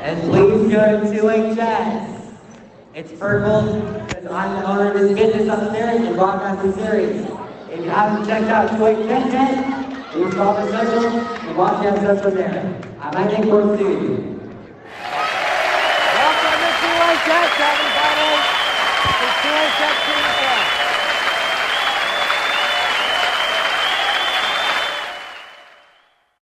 And please go to 2HS. It's purple because I'm the owner of this business upstairs in Broadcasting Series. If you haven't checked out 2HS yet, you can follow the social and watch the episodes from there. I might think forward to seeing you.